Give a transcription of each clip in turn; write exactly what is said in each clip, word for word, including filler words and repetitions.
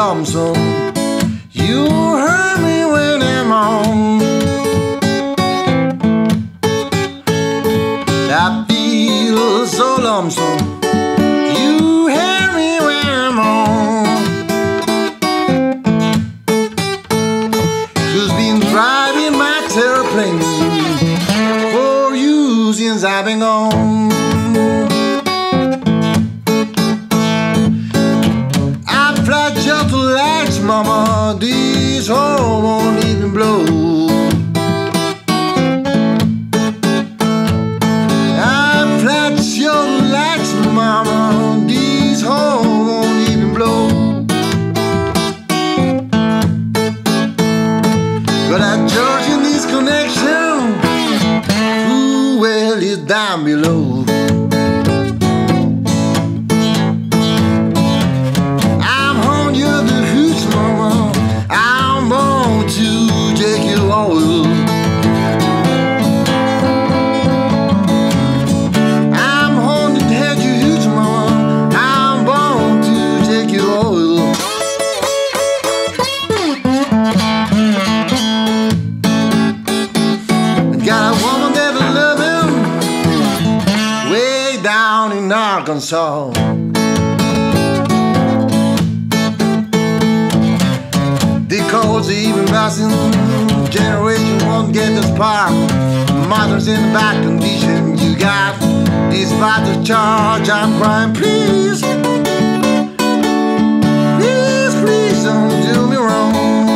lonesome. You hurt me when I'm on. I feel so lonesome. You hurt me when I'm on. 'Cause been driving my terraplane for you since I've been gone. I fly just to lights, mama, this horn won't even blow. I fly just to lights, mama, this horn won't even blow. Got a church in this connection, who well is down below. I'm on you the hooch, mama. I'm born to take you all. I'm on to take you hooch, mama. I'm born to take you all. Got a woman that I love him way down in Arkansas. Because even rising generation won't get the spark. Mother's in the bad condition. You got this bad to charge. I'm crying, please, please, please don't do me wrong.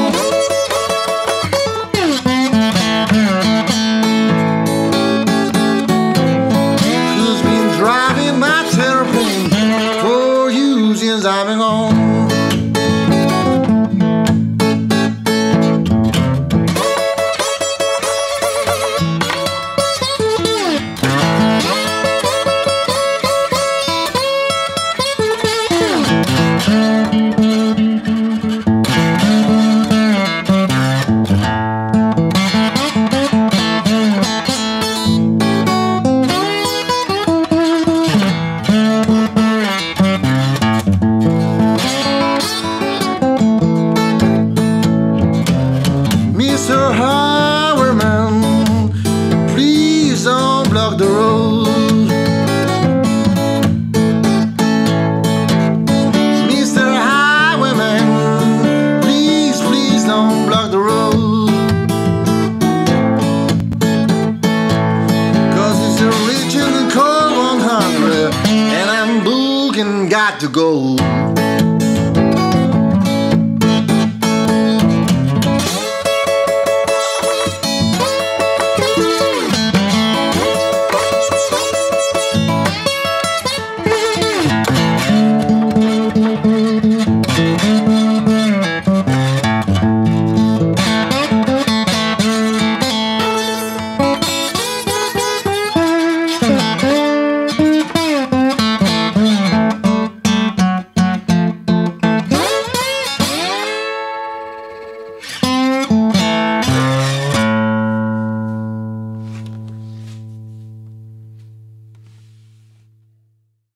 Driving my terraplane for you since I've been gone. So high